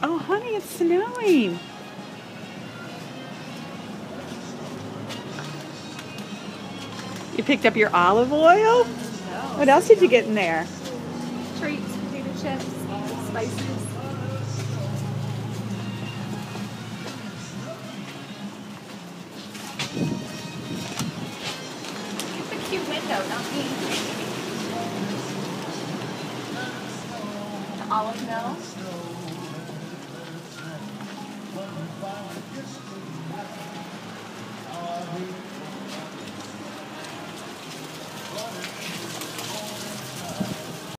Oh, honey, it's snowing. You picked up your olive oil? What else did you get in there? Treats, potato chips, spices. It's a cute window, not me. The olive mill.